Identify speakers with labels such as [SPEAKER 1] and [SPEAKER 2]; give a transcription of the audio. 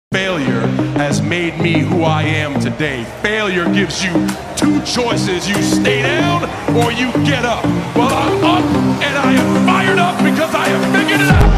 [SPEAKER 1] Failure has made me who I am today. Failure gives you two choices. You stay down or you get up. Well, I'm up and I am fired up because I have figured it out.